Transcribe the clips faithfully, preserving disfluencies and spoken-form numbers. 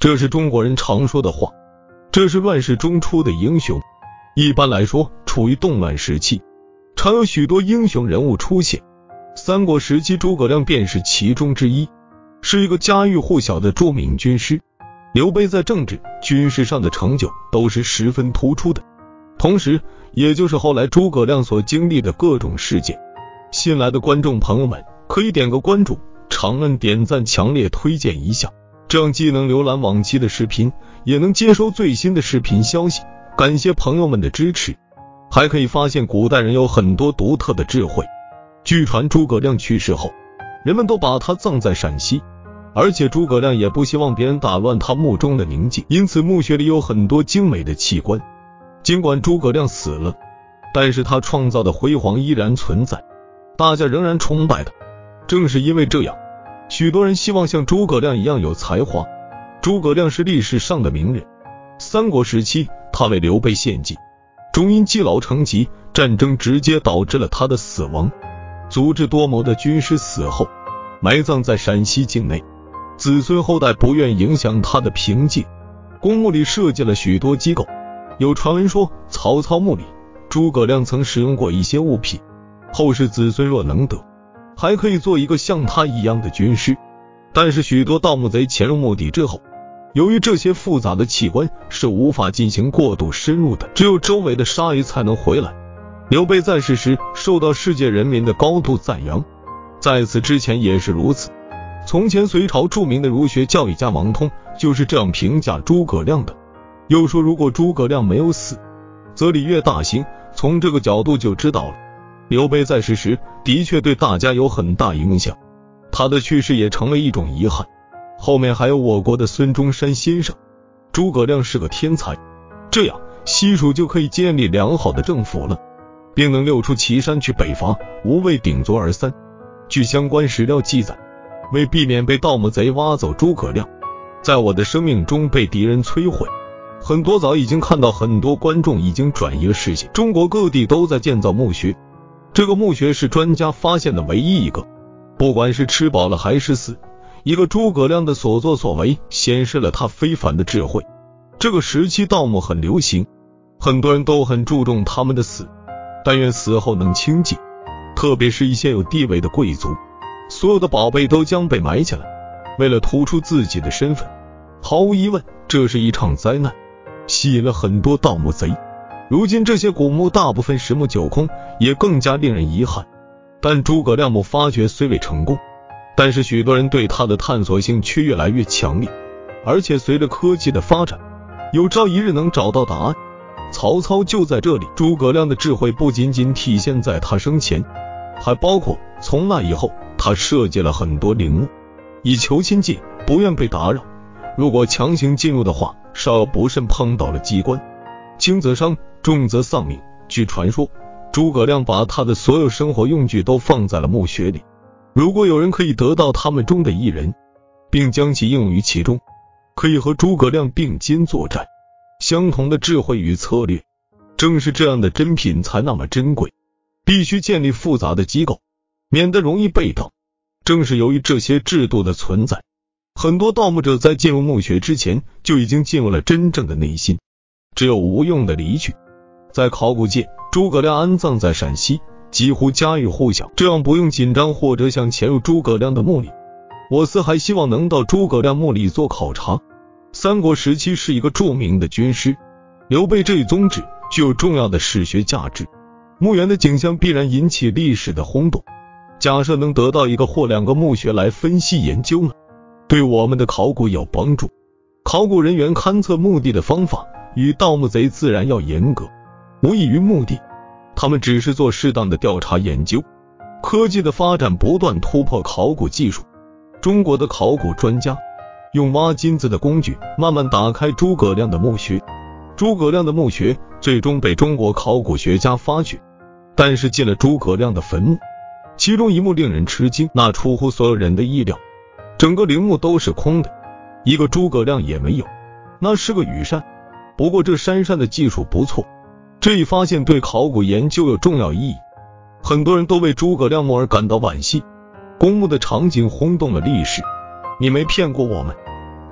这是中国人常说的话，这是乱世中出的英雄。一般来说，处于动乱时期，常有许多英雄人物出现，三国时期诸葛亮便是其中之一，是一个家喻户晓的著名军师。刘备在政治、军事上的成就都是十分突出的，同时也就是后来诸葛亮所经历的各种事件。新来的观众朋友们可以点个关注，长按点赞，强烈推荐一下，这样既能浏览往期的视频，也能接收最新的视频消息。感谢朋友们的支持，还可以发现古代人有很多独特的智慧。据传诸葛亮去世后，人们都把他葬在陕西，而且诸葛亮也不希望别人打乱他墓中的宁静，因此墓穴里有很多精美的器官。尽管诸葛亮死了，但是他创造的辉煌依然存在，大家仍然崇拜他。正是因为这样，许多人希望像诸葛亮一样有才华。诸葛亮是历史上的名人，三国时期他为刘备献计，终因积劳成疾，战争直接导致了他的死亡。足智多谋的军师死后，埋葬在陕西境内，子孙后代不愿影响他的平静，公墓里设计了许多机构。有传闻说，曹操墓里诸葛亮曾使用过一些物品，后世子孙若能得，还可以做一个像他一样的军师。但是许多盗墓贼潜入墓地之后，由于这些复杂的器官是无法进行过度深入的，只有周围的鲨鱼才能回来。刘备在世时受到世界人民的高度赞扬，在此之前也是如此。从前隋朝著名的儒学教育家王通就是这样评价诸葛亮的，又说如果诸葛亮没有死，则礼乐大兴。从这个角度就知道了，刘备在世时的确对大家有很大影响，他的去世也成为一种遗憾。后面还有我国的孙中山先生，诸葛亮是个天才，这样西蜀就可以建立良好的政府了，并能六出祁山去北伐，无畏鼎足而三。据相关史料记载，为避免被盗墓贼挖走诸葛亮，在我的生命中被敌人摧毁，很多早已经看到很多观众已经转移了视线，中国各地都在建造墓穴，这个墓穴是专家发现的唯一一个。不管是吃饱了还是死，一个诸葛亮的所作所为显示了他非凡的智慧。这个时期盗墓很流行，很多人都很注重他们的死，但愿死后能清静，特别是一些有地位的贵族，所有的宝贝都将被埋起来，为了突出自己的身份。毫无疑问，这是一场灾难，吸引了很多盗墓贼。如今这些古墓大部分十墓九空，也更加令人遗憾。但诸葛亮墓发掘虽未成功，但是许多人对他的探索性却越来越强烈，而且随着科技的发展，有朝一日能找到答案。曹操就在这里，诸葛亮的智慧不仅仅体现在他生前，还包括从那以后，他设计了很多陵墓，以求亲近，不愿被打扰。如果强行进入的话，稍有不慎碰到了机关，轻则伤，重则丧命。据传说，诸葛亮把他的所有生活用具都放在了墓穴里，如果有人可以得到他们中的一人，并将其应用于其中，可以和诸葛亮并肩作战。相同的智慧与策略，正是这样的珍品才那么珍贵，必须建立复杂的机构，免得容易被盗。正是由于这些制度的存在，很多盗墓者在进入墓穴之前就已经进入了真正的内心，只有无用的离去。在考古界，诸葛亮安葬在陕西，几乎家喻户晓，这样不用紧张或者想潜入诸葛亮的墓里。我司还希望能到诸葛亮墓里做考察。三国时期是一个著名的军师，刘备这一宗旨具有重要的史学价值，墓园的景象必然引起历史的轰动。假设能得到一个或两个墓穴来分析研究呢，对我们的考古有帮助。考古人员勘测墓地的方法与盗墓贼自然要严格，无异于墓地，他们只是做适当的调查研究。科技的发展不断突破考古技术，中国的考古专家用挖金子的工具慢慢打开诸葛亮的墓穴。诸葛亮的墓穴最终被中国考古学家发掘，但是进了诸葛亮的坟墓，其中一幕令人吃惊，那出乎所有人的意料，整个陵墓都是空的，一个诸葛亮也没有，那是个羽扇。不过这扇扇的技术不错，这一发现对考古研究有重要意义，很多人都为诸葛亮墓而感到惋惜。公墓的场景轰动了历史，你没骗过我们。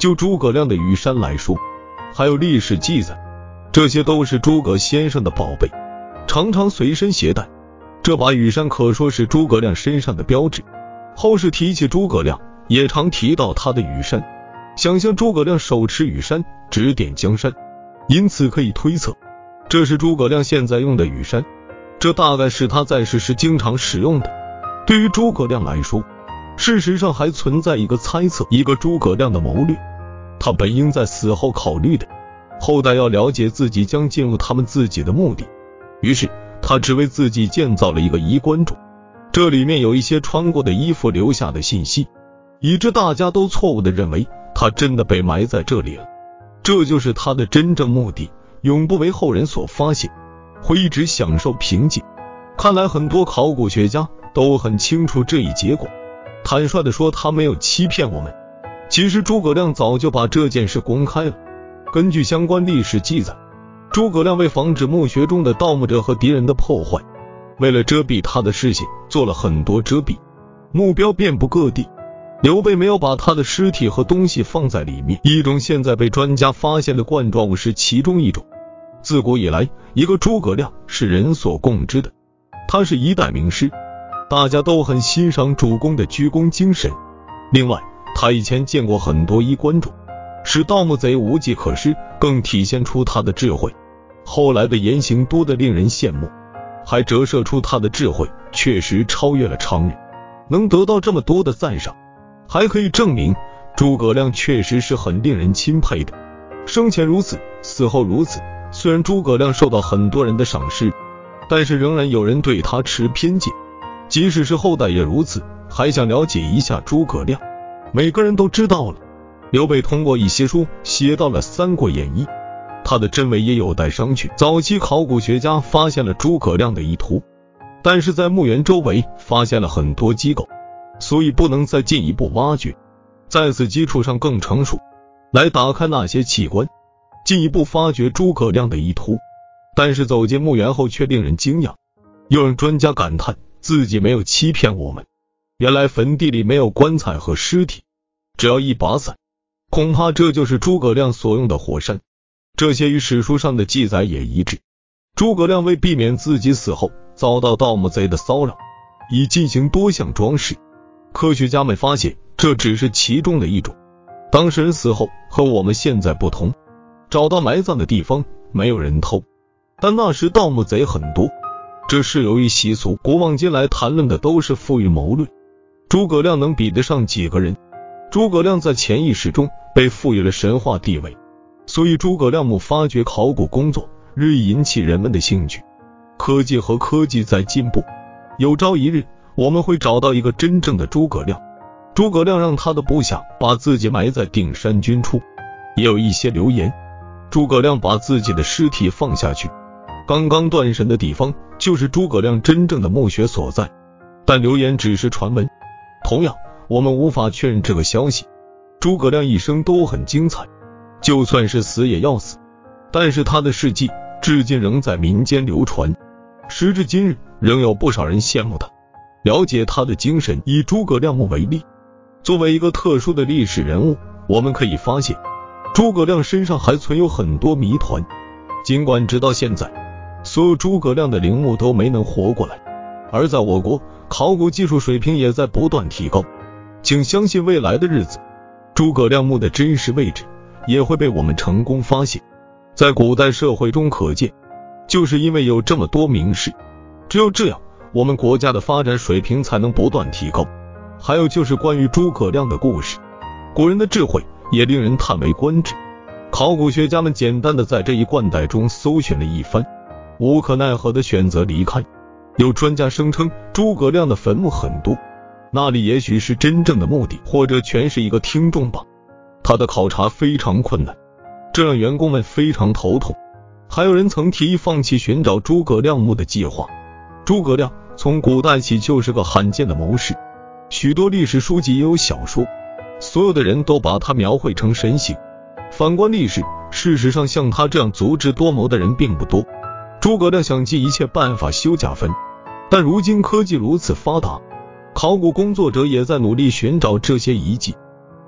就诸葛亮的羽扇来说，还有历史记载，这些都是诸葛先生的宝贝，常常随身携带。这把羽扇可说是诸葛亮身上的标志。后世提起诸葛亮，也常提到他的羽扇。想象诸葛亮手持羽扇，指点江山，因此可以推测，这是诸葛亮现在用的羽扇，这大概是他在世时经常使用的。对于诸葛亮来说，事实上还存在一个猜测，一个诸葛亮的谋略。他本应在死后考虑的，后代要了解自己将进入他们自己的墓地，于是他只为自己建造了一个衣冠冢，这里面有一些穿过的衣服留下的信息，以致大家都错误地认为他真的被埋在这里了。这就是他的真正目的，永不为后人所发现，会一直享受平静。看来很多考古学家都很清楚这一结果。坦率地说，他没有欺骗我们。其实诸葛亮早就把这件事公开了。根据相关历史记载，诸葛亮为防止墓穴中的盗墓者和敌人的破坏，为了遮蔽他的视线，做了很多遮蔽，目标遍布各地。刘备没有把他的尸体和东西放在里面，一种现在被专家发现的冠状物是其中一种。自古以来，一个诸葛亮是人所共知的，他是一代名师，大家都很欣赏主公的居功精神。另外，他以前见过很多衣冠冢，使盗墓贼无计可施，更体现出他的智慧。后来的言行多得令人羡慕，还折射出他的智慧确实超越了常人，能得到这么多的赞赏，还可以证明诸葛亮确实是很令人钦佩的。生前如此，死后如此。虽然诸葛亮受到很多人的赏识，但是仍然有人对他持偏见，即使是后代也如此。还想了解一下诸葛亮，每个人都知道了，刘备通过一些书写到了《三国演义》，他的真伪也有待商榷。早期考古学家发现了诸葛亮的意图，但是在墓园周围发现了很多机构，所以不能再进一步挖掘，在此基础上更成熟，来打开那些器官，进一步发掘诸葛亮的意图。但是走进墓园后却令人惊讶，又让专家感叹自己没有欺骗我们。原来坟地里没有棺材和尸体，只要一把伞，恐怕这就是诸葛亮所用的火扇。这些与史书上的记载也一致。诸葛亮为避免自己死后遭到盗墓贼的骚扰，已进行多项装饰。科学家们发现这只是其中的一种。当事人死后和我们现在不同，找到埋葬的地方没有人偷，但那时盗墓贼很多，这是由于习俗。古往今来谈论的都是富裕谋论，诸葛亮能比得上几个人？诸葛亮在潜意识中被赋予了神话地位，所以诸葛亮墓发掘考古工作日益引起人们的兴趣。科技和科技在进步，有朝一日我们会找到一个真正的诸葛亮。诸葛亮让他的部下把自己埋在定山峻处，也有一些流言诸葛亮把自己的尸体放下去，刚刚断神的地方就是诸葛亮真正的墓穴所在，但流言只是传闻，同样我们无法确认这个消息。诸葛亮一生都很精彩，就算是死也要死，但是他的事迹至今仍在民间流传，时至今日仍有不少人羡慕他。了解他的精神，以诸葛亮墓为例，作为一个特殊的历史人物，我们可以发现诸葛亮身上还存有很多谜团。尽管直到现在所有诸葛亮的陵墓都没能活过来，而在我国考古技术水平也在不断提高，请相信未来的日子，诸葛亮墓的真实位置也会被我们成功发现。在古代社会中可见，就是因为有这么多名士，只有这样我们国家的发展水平才能不断提高。还有就是关于诸葛亮的故事，古人的智慧也令人叹为观止。考古学家们简单的在这一冠带中搜寻了一番，无可奈何的选择离开。有专家声称诸葛亮的坟墓很多，那里也许是真正的墓地，或者全是一个听众吧。他的考察非常困难，这让员工们非常头痛。还有人曾提议放弃寻找诸葛亮墓的计划。诸葛亮从古代起就是个罕见的谋士，许多历史书籍也有小说，所有的人都把他描绘成神形。反观历史，事实上像他这样足智多谋的人并不多。诸葛亮想尽一切办法修假坟，但如今科技如此发达，考古工作者也在努力寻找这些遗迹。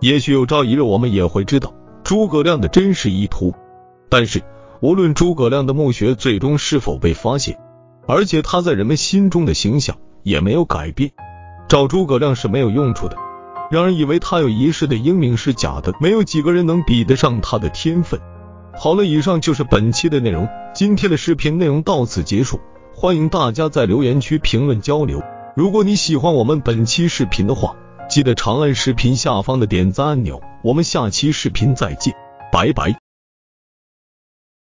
也许有朝一日我们也会知道诸葛亮的真实意图。但是无论诸葛亮的墓穴最终是否被发现，而且他在人们心中的形象也没有改变，找诸葛亮是没有用处的。让人以为他有一世的英名是假的，没有几个人能比得上他的天分。好了，以上就是本期的内容，今天的视频内容到此结束，欢迎大家在留言区评论交流。如果你喜欢我们本期视频的话，记得长按视频下方的点赞按钮，我们下期视频再见，拜拜。